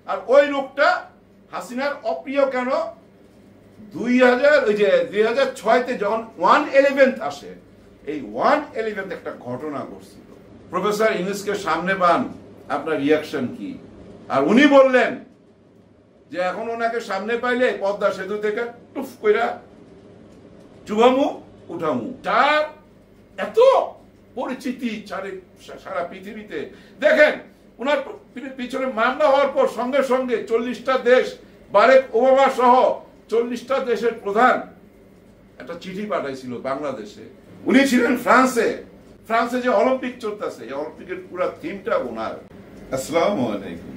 আর ওই লোকটা হাসিনার অপ্রিয় কেন? 2006-তে যখন 1/11 আসে, এই 1/11 একটা ঘটনা ঘটছিল। প্রফেসর ইউনূসকে সামনে পান, আপনার রিয়াকশন কি? আর উনি বললেন যে এখন ওনাকে সামনে পাইলে পদ্মা সেতু থেকে টুফ কইরা চুবামু উঠামু। তার এত পরিচিতি সারা পৃথিবীতে। দেখেন ওনার পিছনে মামলা হওয়ার পর সঙ্গে সঙ্গে 40টা দেশ, বারেক ওবামা সহ 40টা দেশের প্রধান একটা চিঠি পাঠাইছিল বাংলাদেশে। উনি ছিলেন ফ্রান্সে যে অলিম্পিক চলতেছে, এই অলিম্পিকের পুরো থিমটা ওনার। আসসালামু আলাইকুম।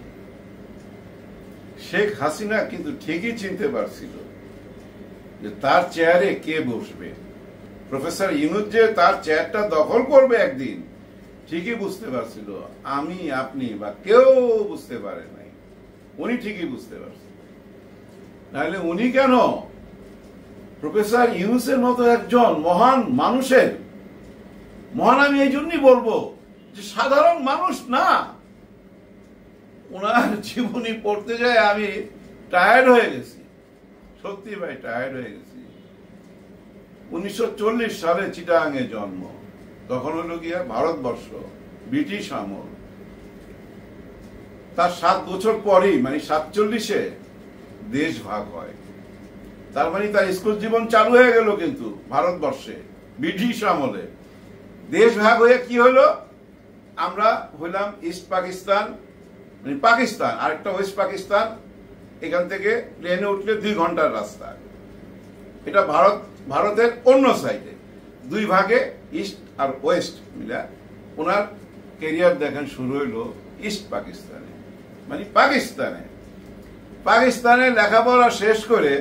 শেখ হাসিনা কিন্তু ঠিকই চিনতে পারছিল যে তার চেয়ারে কে বসবে। প্রফেসর ইউনূস যে তার চেয়ারটা দখল করবে একদিন, ঠিকই বুঝতে পারছিল। আমি, আপনি বা কেউ বুঝতে পারে নাই, উনি ঠিকই বুঝতে পারছেন। নাহলে উনি কেন প্রফেসর ইউনূসের মতো একজন মহান মানুষের, মহান আমি এই জন্যই বলবো যে সাধারণ মানুষ না, ওনার জীবনী পড়তে যায় আমি টায়ার্ড হয়ে গেছি, সত্যি ভাই টায়ার্ড হয়ে গেছি। 1940 সালে চিটাগাঙে জন্ম, তখন হলো গিয়া ভারতবর্ষ, ব্রিটিশ আমল। তার 7 বছর পরই মানে 47-এ দেশ ভাগ হয়। তার মানে তার স্কুল জীবন চালু হয়ে গেল, কিন্তু ভারতবর্ষে ব্রিটিশ আমলে। দেশ ভাগ হয়ে কি হলো, আমরা হইলাম ইস্ট পাকিস্তান, মানে পাকিস্তান, আরেকটা ওয়েস্ট পাকিস্তান। এখান থেকে প্লেনে উঠলে 2 ঘন্টার রাস্তা। এটা ভারতের অন্য সাইডে, 2 ভাগে ইস্ট আর ওয়েস্ট মিলা। ওনার ক্যারিয়ার দেখেন শুরু হইল ইস্ট পাকিস্তানে, মানে পাকিস্তানে লেখাপড়া শেষ করে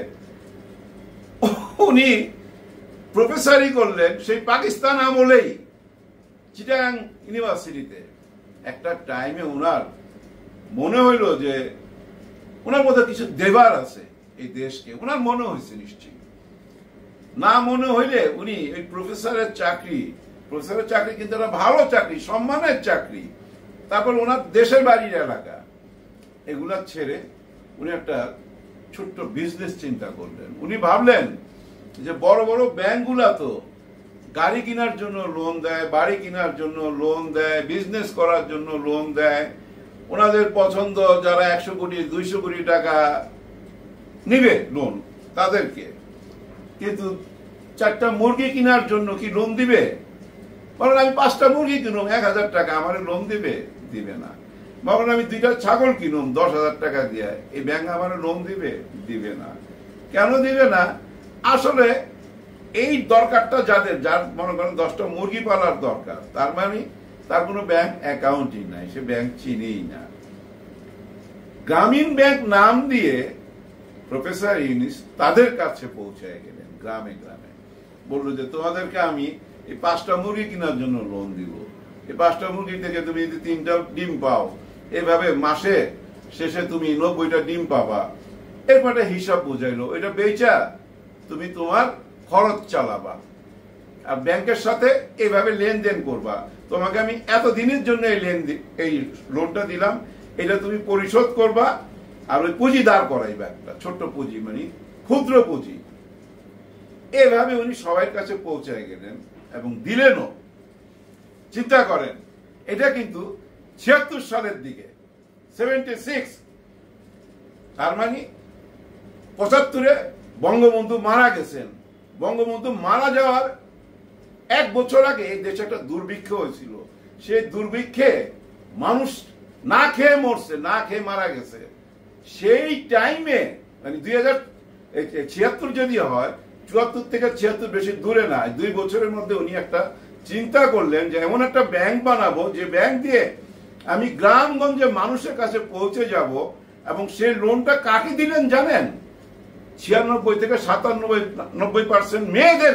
উনি প্রফেসরই করলেন সেই পাকিস্তান আমলেই, চিটাগাং ইউনিভার্সিটিতে। একটা টাইমে ওনার মনে হইল যে ওনার মধ্যে কিছু দেবার আছে এই দেশকে, ওনার মনে হয়েছে নিশ্চয়ই। না মনে হইলে উনি ওই প্রফেসরের চাকরি কিন্তু একটা ভালো চাকরি, সম্মানের চাকরি, তারপর ওনার দেশের বাড়ির এলাকা, এগুলা ছেড়ে উনি একটা ছোট্ট বিজনেস চিন্তা করলেন। উনি ভাবলেন যে বড় বড় ব্যাংকগুলা তো গাড়ি কেনার জন্য লোন দেয়, বাড়ি কেনার জন্য লোন দেয়, বিজনেস করার জন্য লোন দেয়, ওনাদের পছন্দ যারা 100 কোটি 200 কোটি টাকা নিবে লোন তাদেরকে। কিন্তু 4টা মুরগি কেনার জন্য কি লোন দিবে? বলেন আমি 5টা মুরগি কিনুম 1000 টাকা, আমার লোন দিবে না। বলেন আমি 2টা ছাগল কিনুম 10,000 টাকা দিয়ে, এই ব্যাংক আমার লোন দিবে না। কেন দিবে না? আসলে এই দরকারটা যার মনে করেন 10টা মুরগি পালার দরকার, তার মানে তার কোনো ব্যাংক অ্যাকাউন্টই নাই, সে ব্যাংক চিনেই না। গ্রামীণ ব্যাংক নাম দিয়ে প্রফেসর ইউনূস তাদের কাছে পৌঁছায় গেলেন, গ্রামে গ্রামে। বললো যে তোমাদেরকে আমি এই 5টা মুরগি কেনার জন্য লোন দিব, এই 5টা মুরগি থেকে তুমি যদি 3টা ডিম পাও, এভাবে মাসে শেষে তুমি 90টা ডিম পাবা। এরপর হিসাব বুঝাইলো, এটা বেচা তুমি তোমার খরচ চালাবা, আর ব্যাংকের সাথে এইভাবে লেনদেন করবা। তোমাকে আমি এত দিনের জন্য এই লোনটা দিলাম, এটা তুমি পরিশোধ করবা, আর ওই পুঁজি দাঁড় করাইবা, একটা ছোট্ট পুঁজি, মানে ক্ষুদ্র পুঁজি। এভাবে উনি সবার কাছে পৌঁছায় গেলেন এবং দিলেনও। চিন্তা করেন, এটা কিন্তু 76 সালের দিকে, 76। তার মানে 75-এ বঙ্গবন্ধু মারা গেছেন। বঙ্গবন্ধু মারা যাওয়ার 1 বছর আগে এই দেশে একটা দুর্ভিক্ষ হয়েছিল। সেই দুর্ভিক্ষে মানুষ না খেয়ে মরছে, না খেয়ে মারা গেছে। সেই টাইমে মানে 2076 যদি হয়, 74 থেকে 76 বেশি দূরে না, 2 বছরের মধ্যে উনি একটা চিন্তা করলেন যে এমন একটা ব্যাংক বানাবো যে ব্যাংক দিয়ে আমি গ্রামগঞ্জে মানুষের কাছে পৌঁছে যাব। এবং সেই লোনটা কাকে দিলেন জানেন? 96 থেকে 97-90%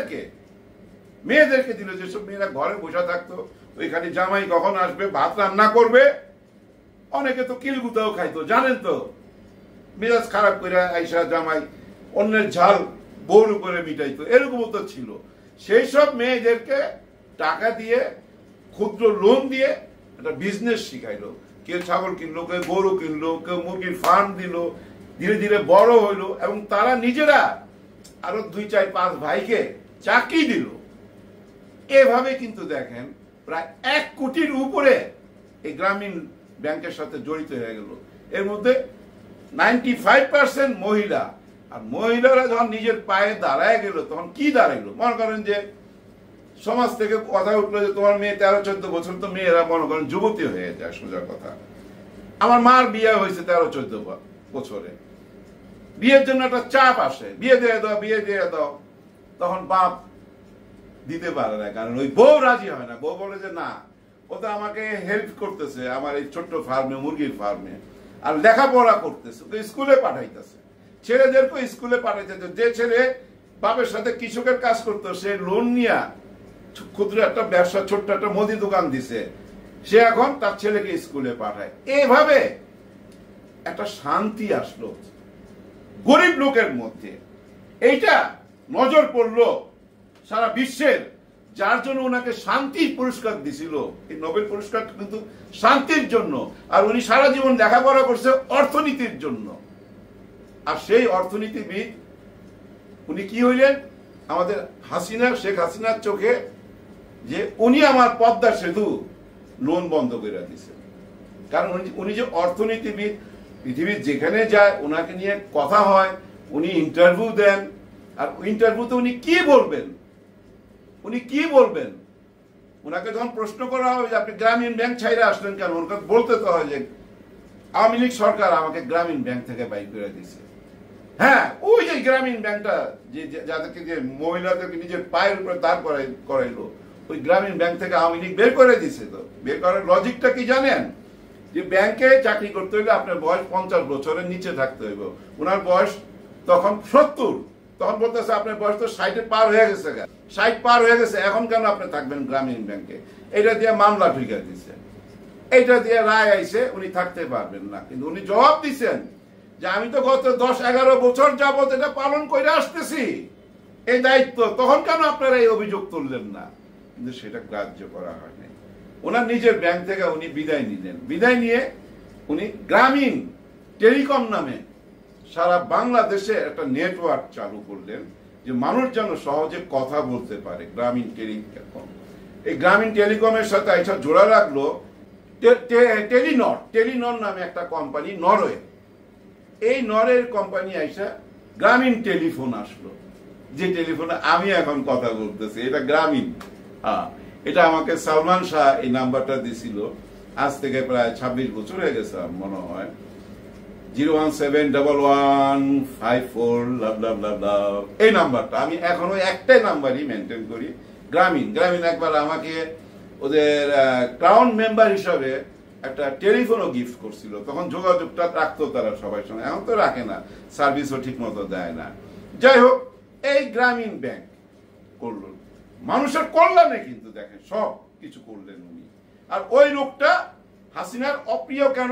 মেয়েদেরকে দিল। যেসব মেয়েরা ঘরে বসে থাকতো, ওইখানে জামাই কখন আসবে, ভাত রান্না করবে। অনেকে তো কিলগুতাও খাইতো, জানেন তো, মেজাজ খারাপ করে আইসা জামাই অন্যের ঝাল বউর উপরে মিটাইতো, এরকমও তো ছিল। সেই সব মেয়েদেরকে টাকা দিয়ে, ক্ষুদ্র লোন দিয়ে একটা বিজনেস শিখাইলো, কেউ ছাগল কিনলো, কেউ গরু কিনলো, কেউ মুরগির ফার্ম দিল, ধীরে ধীরে বড় হইলো এবং তারা নিজেরা আরো 2, 4, 5 ভাইকে চাকরি দিল। এভাবে কিন্তু দেখেন প্রায় 1 কোটির উপরে এই গ্রামীণ ব্যাংকের সাথে জড়িত হয়ে গেল। এর মধ্যে 95% মহিলা। আর মহিলারা যখন নিজের পায়ে দাঁড়ায় গেল তখন কি দাঁড়াইলো, মনে করেন যে সমাজ থেকে কথা উঠলো যে তোমার মেয়ে 13-14 বছর, তো মেয়েরা মনে করেন যুবতী হয়ে যায়, সোজা কথা। আমার মার বিয়ে হয়েছে 13-14 বছরে, বিয়ের জন্য একটা চাপ আসে, বিয়ে দিয়ে দাও, বিয়ে দিয়ে দাও। তখন বাপ দিতে পারে না, কারণ ওই বউ রাজি হয় না। বউ বলে যে না, ও তো আমাকে হেল্প করতেছে আমার এই ছোট্ট ফার্মে, মুরগির ফার্মে, আর লেখাপড়া করতেছে, তো স্কুলে পাঠাইতেছে, ছেলেদেরকে স্কুলে পাঠাইতেছে। যে ছেলে বাপের সাথে কৃষকের কাজ করতো, সে লোন নিয়ে ক্ষুদ্র একটা ব্যবসা, ছোট্ট একটা মুদি দোকান দিছে, সে এখন তার ছেলেকে স্কুলে পাঠায়। এইভাবে একটা শান্তি আসলো গরিব লোকের মধ্যে। এইটা নজর পড়লো সারা বিশ্বের, যার জন্য ওনাকে শান্তির পুরস্কার দিছিল। এই নোবেল পুরস্কার কিন্তু শান্তির জন্য, আর উনি সারা জীবন লেখাপড়া করছে অর্থনীতির জন্য। আর সেই অর্থনীতিবিদ উনি কি হইলেন, আমাদের হাসিনা, শেখ হাসিনার চোখে যে উনি আমার পদ্মা সেতু লোন বন্ধ করে দিয়েছে। কারণ উনি যে অর্থনীতিবিদ, পৃথিবীর যেখানে যায় ওনাকে নিয়ে কথা হয়, উনি ইন্টারভিউ দেন, আর ইন্টারভিউতে উনি কি বলবেন, উনি কি বলবেন, ওনাকে যখন প্রশ্ন করা হয় যে আপনি গ্রামীণ ব্যাংক ছাইরে আসলেন কেন, ওনাকে বলতে তো হয় যে আওয়ামী লীগ সরকার আমাকে গ্রামীণ ব্যাংক থেকে বাইর করে দিয়েছে। হ্যাঁ, ওই যে গ্রামীণ ব্যাংকটা যে যাদেরকে যে মহিলাদেরকে নিজের পায়ের উপরে দাঁড় করাইলো, ওই গ্রামীণ ব্যাংক থেকে আওয়ামী লীগ বের করে দিছে। তো বের করার লজিকটা কি জানেন, যে ব্যাংকে চাকরি করতে হইলে আপনার বয়স 50 বছরের নিচে থাকতে হইব। ওনার বয়স তখন 70, তখন বলতেছে আপনার বয়স তো 60 পার হয়ে গেছে, 60 পার হয়ে গেছে, এখন কেন আপনি থাকবেন গ্রামীণ ব্যাংকে। এটা দিয়ে মামলা ঠুকে দিছে, এইটা দিয়ে রায় আইছে, উনি থাকতে পারবেন না। কিন্তু উনি জবাব দিচ্ছেন যে আমি তো গত 10-11 বছর যাবত এটা পালন করে আসতেছি, এই দায়িত্ব, তখন কেন আপনারা এই অভিযোগ তুললেন না। কিন্তু সেটা গ্রাহ্য করা হয়নি। ওনার নিজের ব্যাংক থেকে উনি বিদায় নিলেন। বিদায় নিয়ে উনি গ্রামীণ টেলিকম নামে সারা বাংলাদেশে একটা নেটওয়ার্ক চালু করলেন, যে মানুষ যেন সহজে কথা বলতে পারে। গ্রামীণ টেলিকম, এই গ্রামীণ টেলিকমের সাথে এটা জোড়া রাখলো টেলিনর নামে একটা কোম্পানি, নরওয়ে। এই নরের কোম্পানি আইসা গ্রামীণ টেলিফোন আসলো, যে টেলিফোনে আমি এখন কথা বলতেছি, এটা গ্রামীণ। এটা আমাকে সালমান শাহ এই নাম্বারটা দিছিল, আজ থেকে প্রায় 26 বছর হয়ে গেছে মনে হয়। 0171154 এই নাম্বারটা আমি এখনো একটাই নাম্বারই মেনটেন করি, গ্রামীণ। একবার আমাকে ওদের ক্রাউন মেম্বার হিসাবে একটা টেলিফোনও গিফট করছিল, তখন যোগাযোগটা রাখতো তারা সবাই সঙ্গে, এখন তো রাখে না, সার্ভিসও ঠিক মতো দেয় না। যাই হোক, এই গ্রামীণ ব্যাংক করলো মানুষের কল্যাণে, কিন্তু দেখেন সব কিছু করলেন উনি। আর ওই লোকটা হাসিনার অপ্রিয় কেন,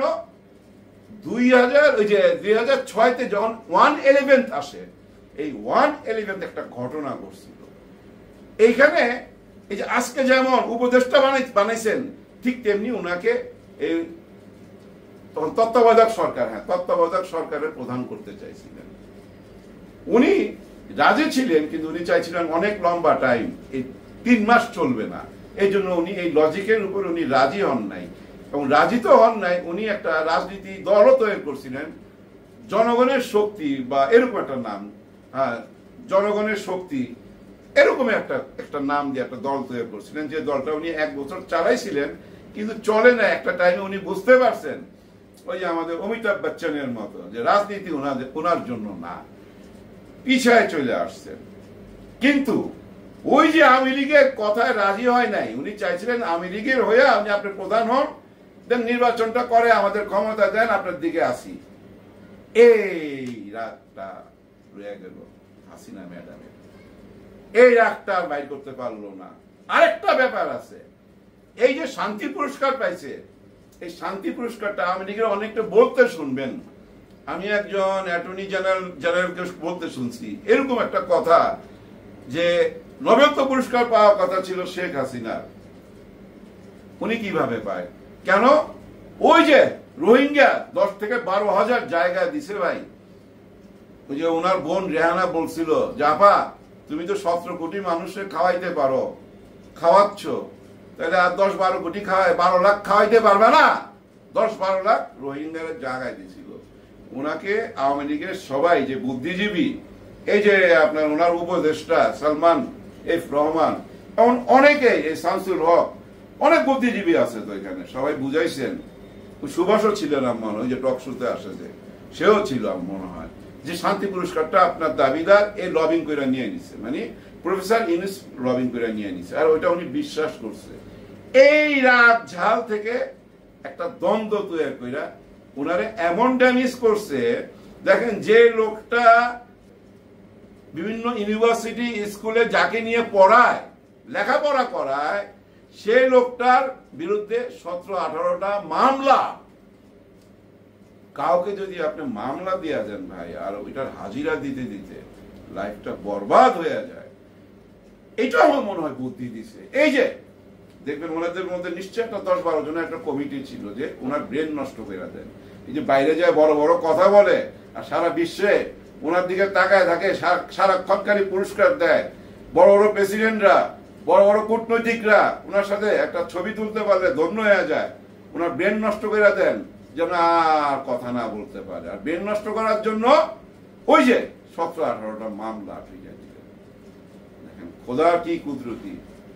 2006-তে যখন 1/11 আসে, এই 1/11 একটা ঘটনা ঘটছিল এইখানে। এই যে আজকে যেমন উপদেষ্টা বানাইছেন, ঠিক তেমনি উনাকে এই তত্ত্বাবধায়ক সরকার, তত্ত্বাবধায়ক সরকারের প্রধান করতে চাইছিলেন। উনি রাজি ছিলেন, কিন্তু উনি চাইছিলেন অনেক লম্বা টাইম, এই 3 মাস চলবে না। এই জন্য উনি এই লজিকের উপর উনি রাজি হন নাই, এবং রাজি তো হন নাই, উনি একটা রাজনীতি দলও তৈরি করছিলেন, জনগণের শক্তি বা এরকম একটা নাম, জনগণের শক্তি এরকম একটা নাম দিয়ে একটা দল তৈরি করছিলেন, যে দলটা উনি 1 বছর চালাইছিলেন, কিন্তু চলে না। একটা টাইমে উনি বুঝতে পারছেন, ওই যে আমাদের অমিতাভ বচ্চনের মতো, যে রাজনীতি ওনার জন্য না, পিছায় চলে আসছেন। কিন্তু ওই যে আওয়ামী লীগের কথায় রাজি হয় নাই, উনি চাইছিলেন আওয়ামী লীগের হয়ে আপনি প্রধান হন, দেন নির্বাচনটা করে আমাদের ক্ষমতা দেন, আপনার দিকে আসি। এই রাগটা রয়ে গেল হাসিনা ম্যাডামের, এই রাগটা আর বাইর করতে পারলো না। আরেকটা ব্যাপার আছে, এই যে শান্তি পুরস্কার পাইছে, এই শান্তি পুরস্কারটা আওয়ামী লীগের অনেকটা বলতে শুনবেন, আমি একজন অ্যাটর্নি জেনারেলকে বলতে শুনছি এরকম একটা কথা, যে নোবেল পুরস্কার পাওয়ার কথা ছিল শেখ হাসিনার, উনি কিভাবে পায়, কেন, ওই যে রোহিঙ্গা 10 থেকে 12,000 জায়গা দিছে ভাই। ওই যে ওনার বোন রেহানা বলছিল, জাপা তুমি তো 17 কোটি মানুষকে খাওয়াইতে পারো, খাওয়াচ্ছ, তাহলে আর 10-12 কোটি 12 লাখ খাওয়াইতে পারবে না? 10-12 লাখ রোহিঙ্গার জায়গায় দিছিল ওনাকে। আওয়ামী লীগের সবাই যে বুদ্ধিজীবী, এই যে আপনার ওনার উপদেষ্টা সালমান এফ রহমান, এমন অনেকে, এই শামসুল হক, অনেক বুদ্ধিজীবী আছে তো এখানে, সবাই বুঝাইছেন। সুভাষও ছিলেন আমার, ওই যে টক শোতে আসে যে, সেও ছিল আমার মনে হয়, যে শান্তি পুরস্কারটা আপনার দাবিদার এই লবিং করে নিয়ে নিছে, মানে প্রফেসর ইউনূস লবিং করে নিয়ে নিছে, আর ওইটা উনি বিশ্বাস করছে। এই রাত ঝাল থেকে একটা দ্বন্দ্ব তৈরি করে উনারে এমন ড্যামেজ করছে। দেখেন, যে লোকটা বিভিন্ন ইউনিভার্সিটি স্কুলে যাকে নিয়ে পড়ায়, লেখাপড়া করায়, সেই লোকটার বিরুদ্ধে 17-18টা মামলা। কাউকে যদি আপনি মামলা দিয়ে দেন ভাই, আর ওইটার হাজিরা দিতে দিতে লাইফটা বরবাদ হয়ে যায়, এটা আমার মনে হয় বুদ্ধি দিছে। এই যে দেখবেন ওনাদের মধ্যে নিশ্চয় একটা 10-12 জনের একটা কমিটি ছিল যে ওনার ব্রেন নষ্ট করে দেন। এই যে বাইরে যায় বড় বড় কথা বলে, আর সারা বিশ্বে ওনার দিকে তাকায় থাকে, সারাক্ষণকারী পুরস্কার দেয়। বড় বড় প্রেসিডেন্টরা, বড় বড় কূটনৈতিকরা ওনার সাথে একটা ছবি তুলতে পারলে ধন্য হয়ে যায়। ওনার ব্রেন নষ্ট করে দেন যেন আর কথা না বলতে পারে। আর ব্রেন নষ্ট করার জন্য ওই যে 17-18টা মামলা ঠিক আছে। দেখেন খোদা কি কুদরতি।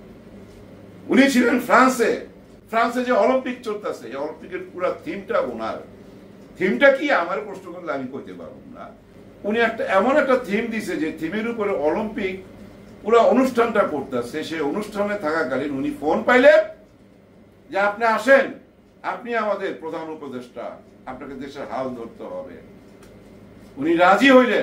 উনি ছিলেন ফ্রান্সে, ফ্রান্সে যে অলিম্পিক চলতেছে, এই অলিম্পিকের পুরো থিমটা ওনার। থিমটা কি আমার প্রশ্ন করলে আমি কইতে পারবো না। উনি একটা এমন একটা থিম দিছে যে থিমের উপরে অলিম্পিক পুরো অনুষ্ঠানটা করতেছে। সেই অনুষ্ঠানে থাকাকালীন উনি ফোন পাইলেন যে আপনি আসেন, আপনি আমাদের প্রধান উপদেষ্টা, আপনাকে দেশের হাল ধরতে হবে। উনি রাজি হইলেন।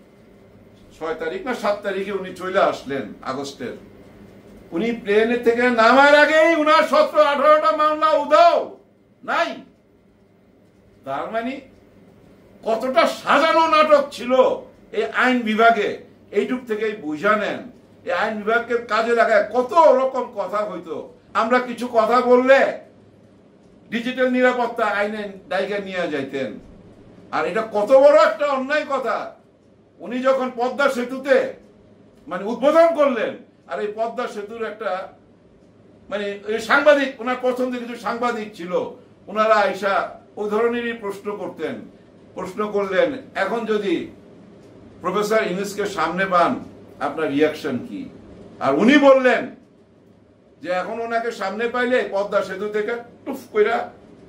6 তারিখ না 7 তারিখে উনি চলে আসলেন আগস্টের। উনি প্লেনে থেকে নামার আগেই উনার 17-18টা মামলা উধাও নাই। তার মানে কতটা সাজানো নাটক ছিল এই আইন বিভাগে, এইটুক থেকেই বুঝা নেন। এই আইন বিভাগকে কাজে লাগায় কত রকম কথা হইতো। আমরা কিছু কথা বললে ডিজিটাল নিরাপত্তা আইনে দায়িকা নিয়ে যাইতেন। আর এটা কত বড় একটা অন্যায় কথা। উনি যখন পদ্মা সেতুতে মানে উদ্বোধন করলেন, আর এই পদ্মা সেতুর একটা মানে সাংবাদিক, ওনার পছন্দের কিছু সাংবাদিক ছিল, ওনারা আইসা ওই ধরনেরই প্রশ্ন করতেন। প্রশ্ন করলেন, এখন যদি প্রফেসর ইউনূসকে সামনে পান আপনার রিয়াকশন কি? আর উনি বললেন যে এখন ওনাকে সামনে পাইলে পদ্মা সেতু থেকে টুফ কইরা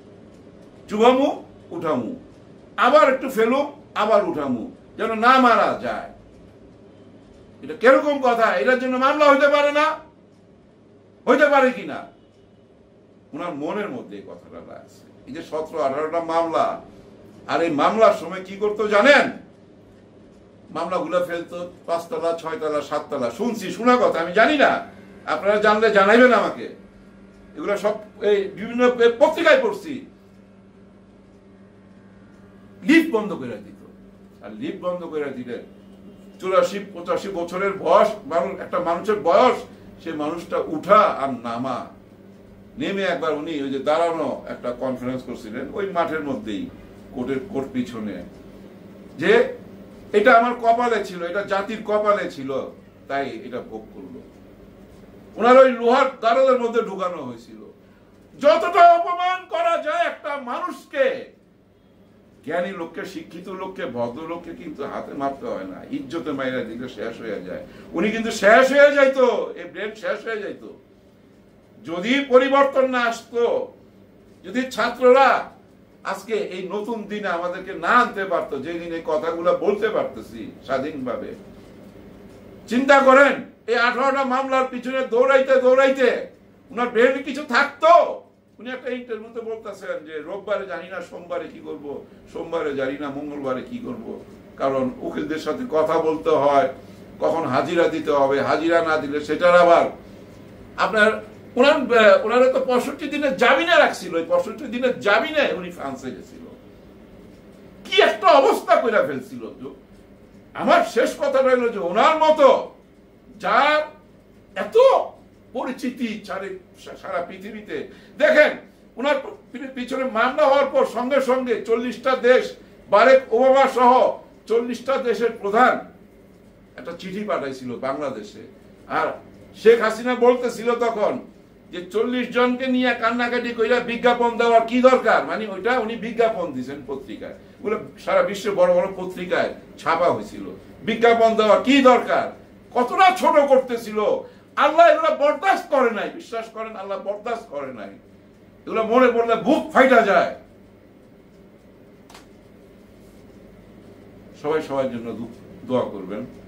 চুবামু উঠামু, আবার একটু ফেলুম আবার উঠামু, যেন না মারা যায়। এটা কিরকম কথা? এটার জন্য মামলা হইতে পারে না? হইতে পারে কিনা? ওনার মনের মধ্যে এই কথাটা লাগছে। এই যে 17-18টা মামলা, আর এই মামলার সময় কি করতো জানেন? মামলাগুলো ফেলতো 5 তলা, 6 তলা, 7 তলা। শুনছি, শোনা কথা, আমি জানি না, আপনারা জানলে জানাইবেন আমাকে। এগুলো সব এই বিভিন্ন পত্রিকায় পড়ছি। লিফট বন্ধ করে দিত। আর লিফট বন্ধ করে দিলে 84-85 বছরের বয়স একটা মানুষের বয়স, সে মানুষটা উঠা আর নামা, নেমে একবার উনি ওই যে দাঁড়ানো একটা কনফারেন্স করছিলেন ওই মাঠের মধ্যেই, কোর্ট পিছনে, যে এটা আমার কপালে ছিল, এটা জাতির কপালে ছিল, তাই এটা ভোগ করলো। ওনার ওই লোহার গারদের মধ্যে ঢুকানো হয়েছিল। যতটা অপমান করা যায় একটা মানুষকে, জ্ঞানী লোককে, শিক্ষিত লোককে, ভদ্রলোককে কিন্তু হাতে মারতে হয় না, ইজ্জতে মাইরা দিলে শেষ হয়ে যায়। উনি কিন্তু শেষ হয়ে যাইতো, এই ব্রেন শেষ হয়ে যাইতো যদি পরিবর্তন না আসতো। যদি ছাত্ররা আজকে এই নতুন দিনে আমাদেরকে না আনতে পারতো, যে দিন এই কথাগুলো বলতে পারতেছি স্বাধীনভাবে। চিন্তা করেন, এই 18টা মামলার পিছনে দৌড়াইতে দৌড়াইতে উনার ব্রেনে কিছু থাকতো। উনি একটা ইন্টারভিউতে বলতেছেন যে রোববারে জানি না সোমবারে কি করব, সোমবারে জানি না মঙ্গলবারে কি করব, কারণ উকিলদের সাথে কথা বলতে হয়, কখন হাজিরা দিতে হবে, হাজিরা না দিলে সেটার আবার আপনার ওনারা তো 65 দিনের জামিনে রাখছিল। ওই 65 দিনের জামিনে উনি ফ্রান্সে গেছিল। কি একটা অবস্থা করে ফেলছিল। আমার শেষ কথা রইল যে ওনার মতো যার এত পরিচিতি সারা পৃথিবীতে, দেখেন ওনার পিছনে মামলা হওয়ার পর সঙ্গে সঙ্গে 40টা দেশ, বারেক ওবামা সহ 40টা দেশের প্রধান একটা চিঠি পাঠাইছিল বাংলাদেশে। আর শেখ হাসিনা বলতেছিল তখন যে 40 জনকে নিয়ে কান্নাকাটি কইরা বিজ্ঞাপন দেওয়ার কি দরকার, মানে ওইটা উনি বিজ্ঞাপন দিয়েছেন পত্রিকায়, ওগুলো সারা বিশ্বে বড় বড় পত্রিকায় ছাপা হয়েছিল। বিজ্ঞাপন দেওয়ার কি দরকার, কতটা ছোট করতেছিল। আল্লাহ এগুলো বরদাস্ত করে নাই, বিশ্বাস করেন আল্লাহ বরদাস্ত করে নাই। এগুলো মনে পড়লে বুক ফাইটা যায়। সবাই সবার জন্য দোয়া করবেন।